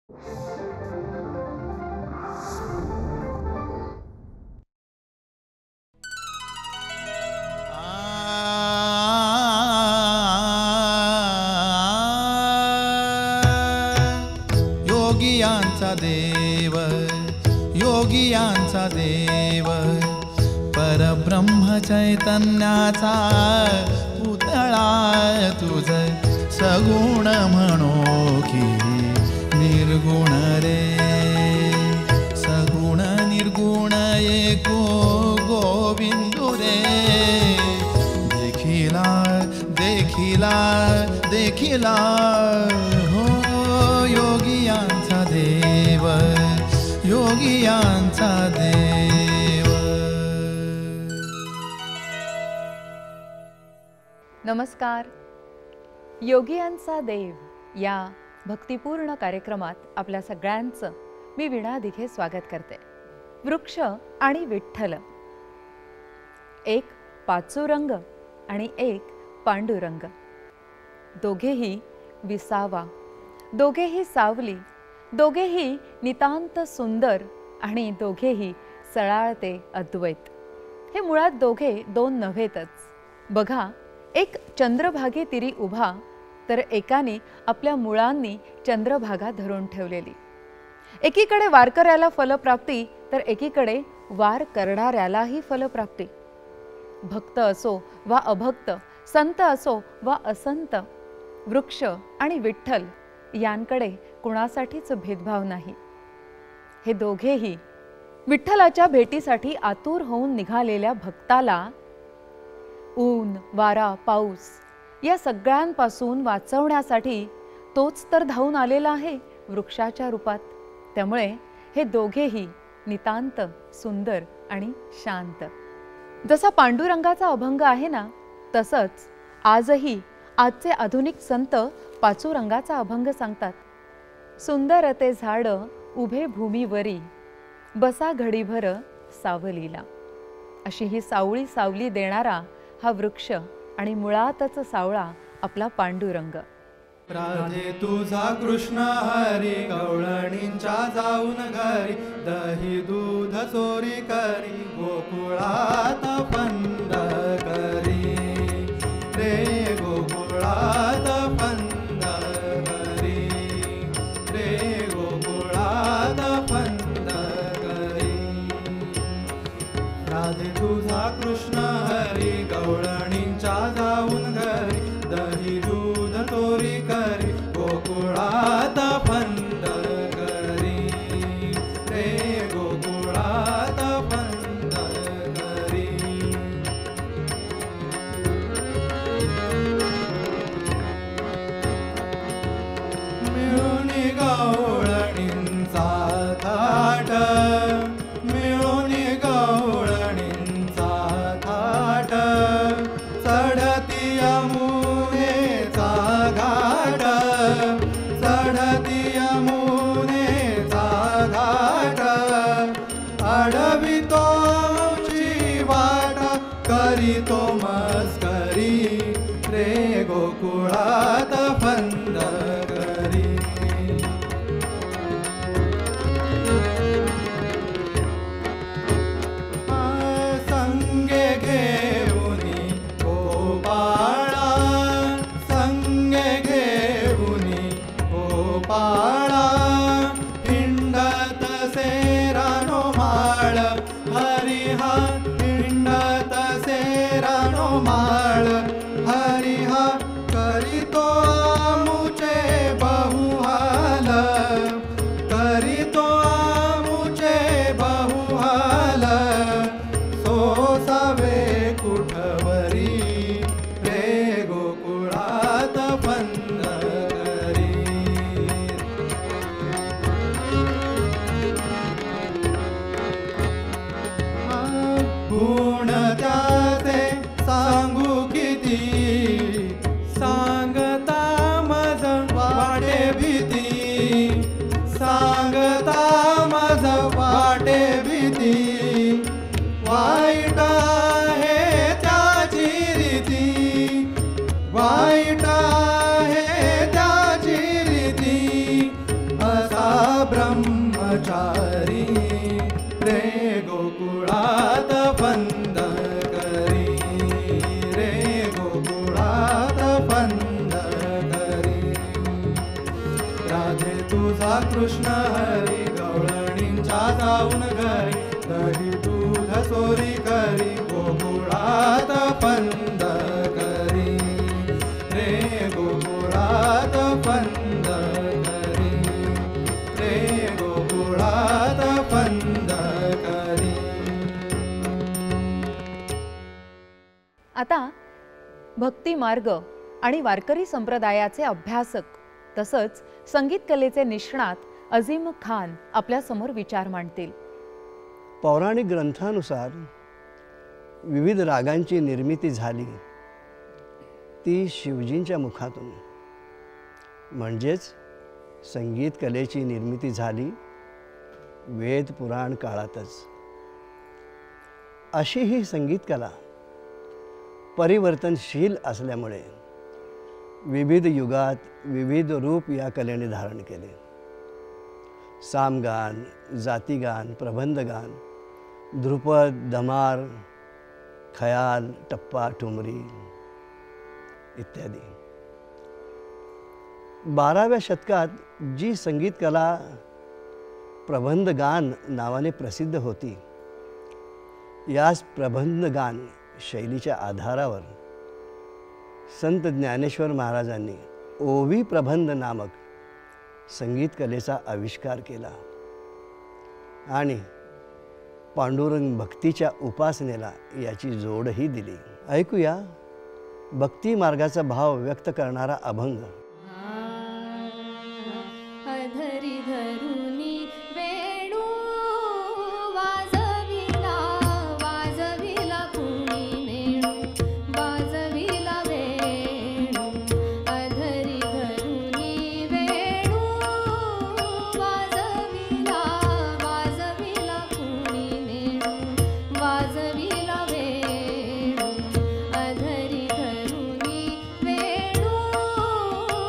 योगियांचा देव, योगियांचा देव, परब्रह्म चैतन्याचा पुतळा तुझ सगुण म्हणो की निर्गुण रे, सगुण निर्गुण एको गोविंदू रे, देखिला देखिला देखिला हो योगियांचा देव, योगियांचा देव. नमस्कार. योगियांचा देव या भक्तिपूर्ण कार्यक्रमात आपल्या सगळ्यांचं मी वीणा दिघे स्वागत करते. वृक्ष आणि विठ्ठल, एक पाचुरंग आणि एक पांडुरंग, दोघेही विसावा, दोघेही सावली, दोघेही नितांत सुंदर आणि दोघेही सळाळते अद्वैत. हे मुळात दोघे दोन नव्हेतच. बघा, एक चंद्रभागे तिरी उभा, तर एकाने आपल्या मुळांनी चंद्रभागा धरून ठेवलेली. एकीकडे वारकऱ्याला फलप्राप्ती, तर एकीकडे वार करणाऱ्यालाही फलप्राप्ती. भक्त असो वा अभक्त, संत असो वा असंत, वृक्ष आणि विठ्ठल यांकडे कुणासाठीच भेदभाव नाही. हे दोघेही विठ्ठलाच्या भेटीसाठी आतुर होऊन निघालेल्या भक्ताला ऊन, वारा, पाऊस या सगळ्यांपासून वाचवण्यासाठी तोच तर धावून आलेला आहे वृक्षाच्या रूपात. त्यामुळे हे दोघेही नितांत सुंदर आणि शांत. जसा पांडुरंगाचा अभंग आहे ना, तसंच आजही आजचे आधुनिक संत पाचुरंगाचा अभंग सांगतात. सुंदर ते झाड उभे भूमीवरी, बसा घडीभर सावलीला. अशी ही सावळी सावली देणारा हा वृक्ष आणि मुळातच सावळा आपला पांडुरंग. राधे तुझा कृष्ण हरी, गवळणींच्या जाऊन घरी, दही दूध चोरी करी, गोकुळात पंध करी रे, गोकुळात पंध करी रे, गोकुळात पंध करी. राधे तुझा कृष्ण हरी, गवळणींच्या जाऊन घरी, दही दूध चोरी करी, गोकुळात पंध करी रे, गोकुळात पंध करी. मिळून गवळणींचा थाट, मिळून गवळणींचा थाट, चढती यमुनेचा घाट, चढती यमुनेचा घाट, अडवितो ची वाट, करीतो मस्करी रे, गोकुळात पंध करी. संगे घेऊनी गोपाळा, संगे घेऊनी गोपाळा, विचारी रे गोकुळात बंद करी रे गोकुळात बंद करी राधे तुझा कृष्ण हरी गवळणींच्या जाऊन घरी दही दूध सोरी करी गोकुळात बंद करी रे गोकुळात बंद करी रे गोकुळात बंद करी. आता भक्ती मार्ग आणि वारकरी संप्रदायाचे अभ्यासक तसंच संगीत कलेचे निष्णात अझीम खान आपल्या समोर विचार मांडतील. पौराणिक ग्रंथानुसार विविध रागांची निर्मिती झाली ती शिवजींच्या मुखातून, म्हणजेच संगीत कलेची निर्मिती झाली वेद पुराण काळातच. अशी ही संगीत कला परिवर्तनशील असल्यामुळे विविध युगात विविध रूप या कलेने धारण केले. सामगान, जातीगान, प्रबंधगान, ध्रुपद, धमार, खयाल, टप्पा, ठुमरी इत्यादी. 12व्या शतकात जी संगीत कला प्रबंधगान नावाने प्रसिद्ध होती, याच प्रबंधगान शैलीच्या आधारावर संत ज्ञानेश्वर महाराजांनी ओवी प्रबंध नामक संगीत कलेचा आविष्कार केला आणि पांडुरंग भक्तीच्या उपासनेला याची जोडही दिली. ऐकूया भक्ती मार्गाचा भाव व्यक्त करणारा अभंग. अधरी धरुनी वेणू वाजविला वाजविला कुणी नेणू वाजविला वेणू अधरी धरुनी वेणू वाजविला वाजविला कुणी नेणू वाजविला वेणू अधरी धरुनी वेणू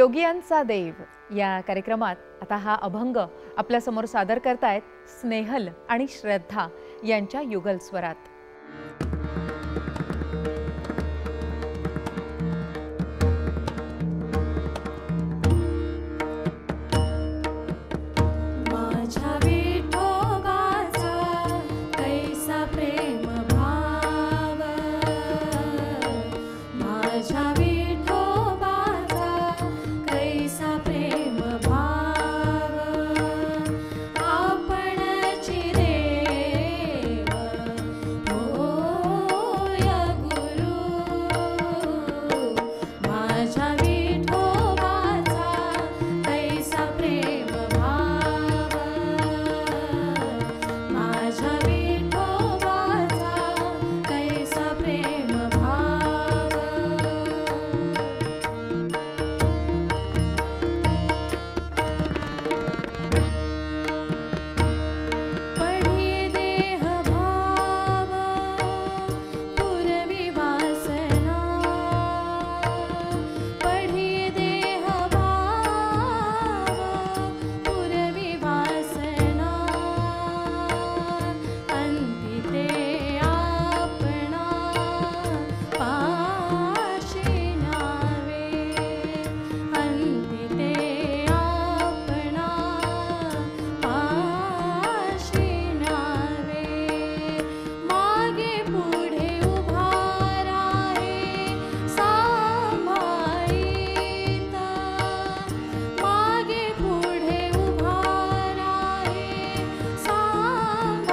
योगियांचा देव या कार्यक्रमात आता हा अभंग आपल्यासमोर सादर करतायत स्नेहल आणि श्रद्धा यांच्या युगल स्वरात. माझ्या विठोबाचा कैसा प्रेम भाव, माझ्या विठोबाचा कैसा प्रेम भाव, आपणची देव होय गुरु, माझ्या विठोबाचा कैसा प्रेम भाव, माझ्या विठोबाचा कैसा प्रेम भाव. पढी देह भाव पुरवी वासना, पढी देह भाव पुरवी वासना, अंती ते आपणा पाशी न्यावे, अंती ते आपणा पाशी न्यावे. मागे पुढे उभा राहे सांभाळीत, मागे पुढे उभा राहे सांभाळीत,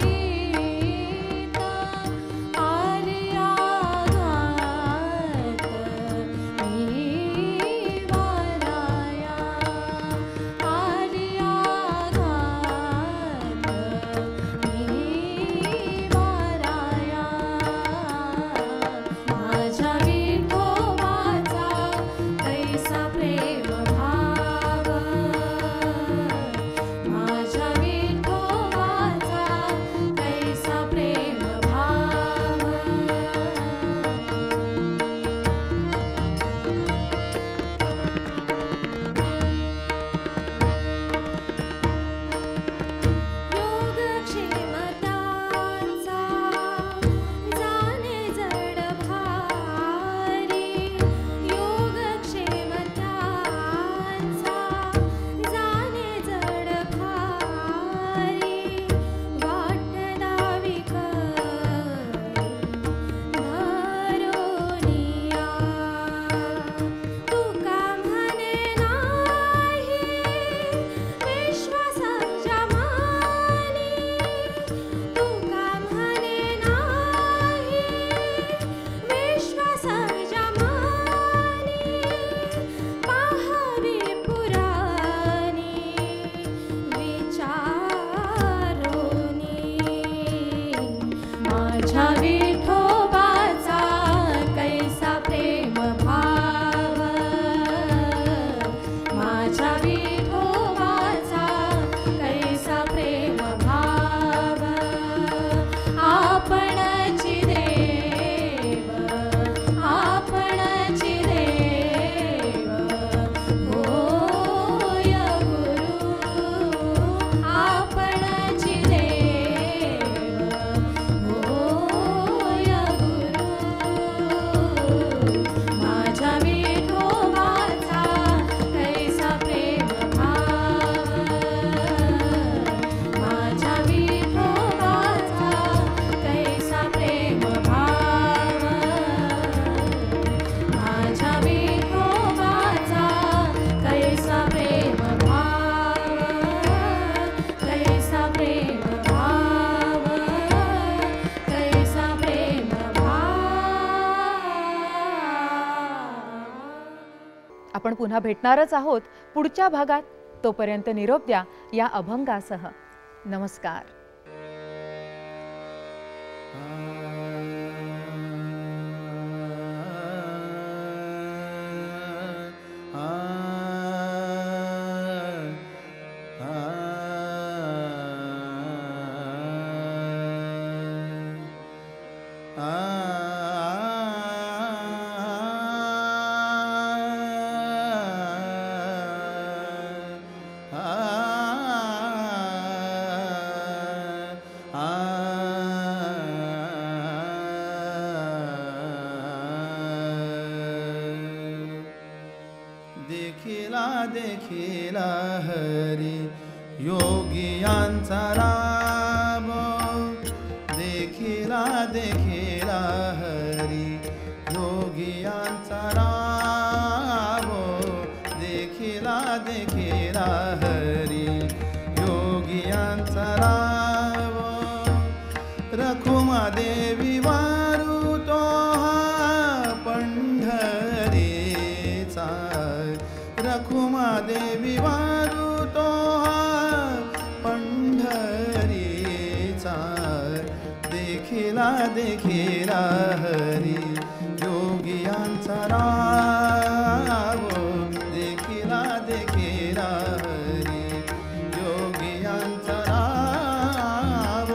आर्याघात मी वाराया, आर्याघात मी वाराया. माझ्या विठोबाचा कैसा प्रेम भाव, माझ्या विठोबाचा कैसा प्रेम भाव. योगक्षेमतांचा जाणे जड भारी, योगक्षेमतांचा जाणे जड भारी, वाट दावी धरोनिया, तुका म्हणे नाही विश्वासाच्या मानी, तुका म्हणे नाही विश्वासाच्या मानी, पाहावी पुराणी विचारोनी. माझ्या विठोबाचा कैसा प्रेम भाव, माझ्या विठोबाचा कैसा प्रेम भाव, आपणची देव, आपणची देव होय गुरु, आपणची देव होय गुरु. माझ्या विठोबाचा कैसा प्रेम भाव, माझ्या विठोबाचा कैसा प्रेम भाव, माझ्या विठोबाचा कैसा प्रेम भाव, कैसा प्रेम भाव, कैसा प्रेम भाव. आपण पुन्हा भेटणारच आहोत पुढच्या भागात. तोपर्यंत निरोप द्या या अभंगासह. नमस्कार. आ देखिला हरी योगियांचा राम देखिला हरी योगियांचा राम देखिला हरी योगियांचा राम रखुमा देवी वारू तो पंढरीचा रखुमा देवी वारू तो पंढरीचा देखिला हरी योगियांचा राम देखिला हरी योगियांचा राम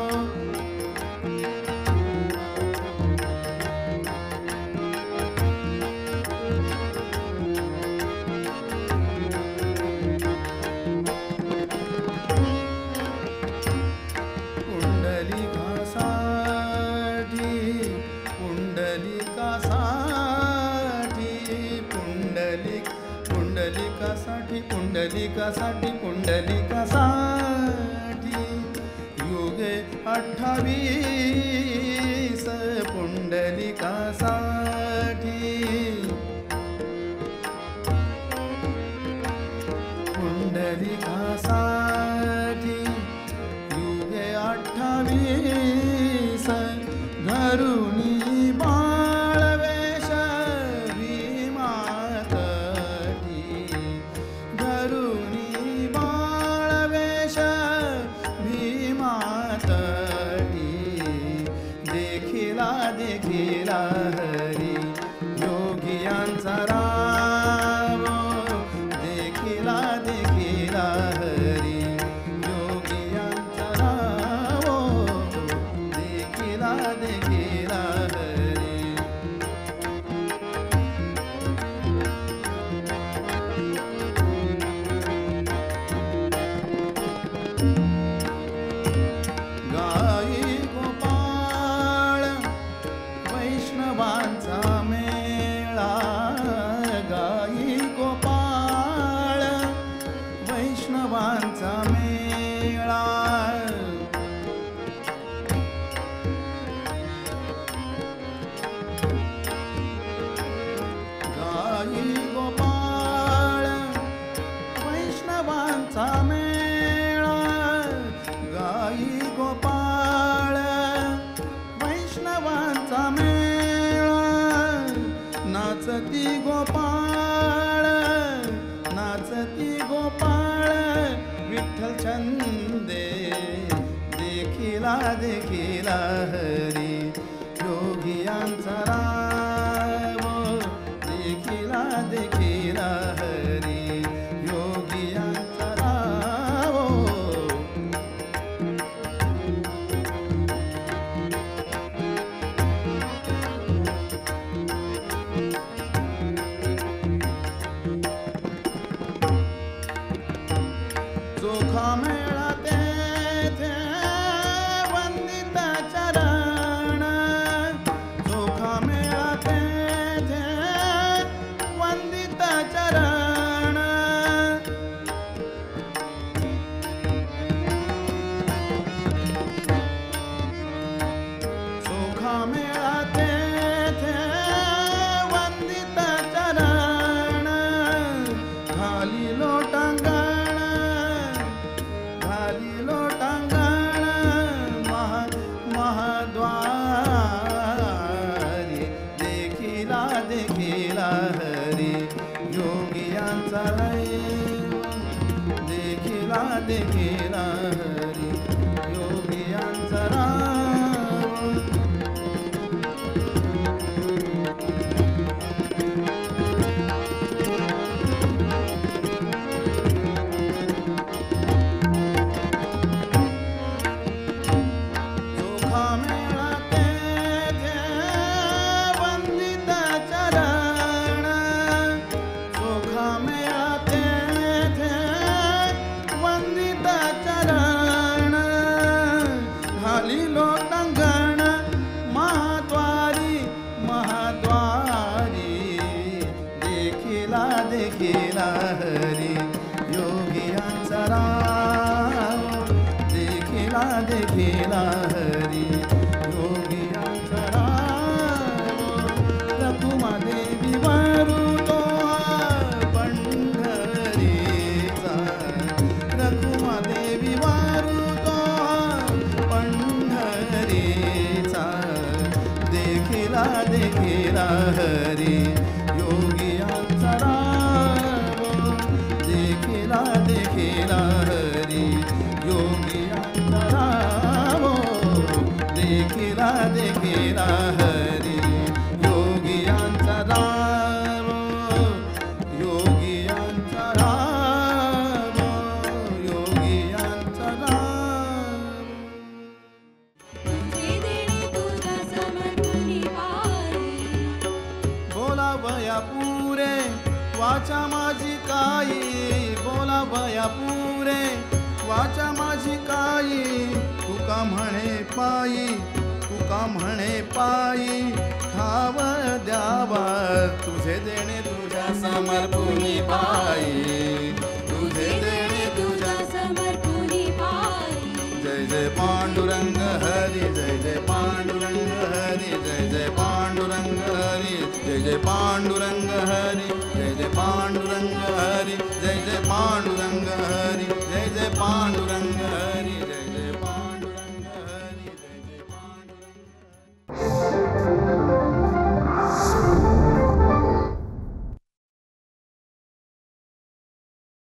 पुंडलिकासाठी युगे 28 पुंडलिकासाठी युगे 28 धरुणी बाळवेश भीमातटी धरुणी बाळवेश भीमातटी देखिला हरी योगियांचा राम देखिला हरी योगियांचा राम देखिला हरी गाई गोपाळ वैष्णवांचा मेळा गाई गोपाळ वैष्णवांचा मेळा गाई गोपाळ वैष्णवांचा मेळा गाई गोपाळ वैष्णवांचा मेळा नाचती गोपाळ विठ्ठल छंदे देखिला हरी योगियांचा राम देखिला हरी योगियांचा राम चोखा मेळा तेथे वंदित चरण चोखा मेळा तेथे वंदित चरण चोखा मेळा तेथे वंदित चरण खाली लोटांगण महाद्वारी देखिला हरी योगियांचा देखिला हरी योगियांचा राम चोखा मेळा तेथे वंदित चरण चोखा मेळा तेथे वंदित चरण देखिला हरी योगियांचा राम रखुमादेवी वारुतो पंढरीचा रखुमादेवी वारुतो पंढरीचा देखिला देखिला हरी योगियांचा राम देखिला देखिला हरी योगियांचा राम देखिला देखिला हरी योगियांचा राम योगियांचा राम योगियांचा राम तुझे देणे तुझा समर्पणी पायी बोलावया पुरे वाचा माझी काई बोलावया पुरे वाचा माझी काई तुका म्हणे पायी ठाव द्यावा तुझे देणे तुझ्या समर्पणी पायी